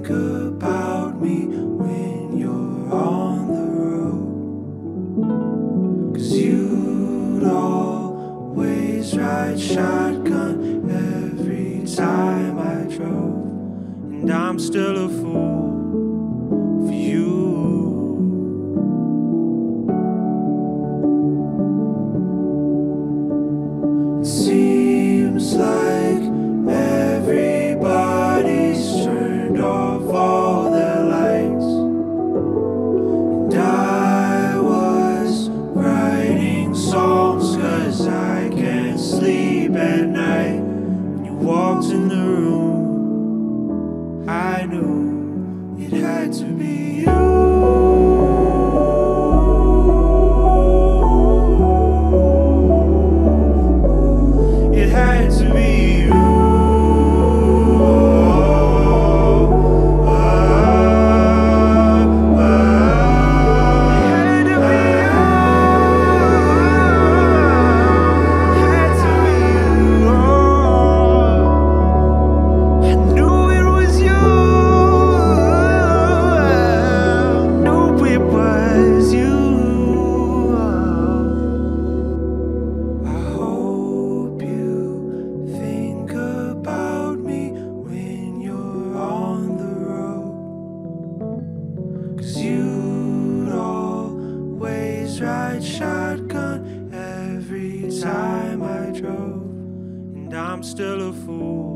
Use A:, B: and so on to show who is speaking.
A: think about me when you're on the road? 'Cause you'd always ride shotgun every time I drove, and I'm still a fool for you. It seems like everybody's turned off all their lights, and I was writing songs 'cause I can't sleep at night. When you walked in the room, I knew it had to be you. It had to be you. You'd always ride shotgun every time I drove, and I'm still a fool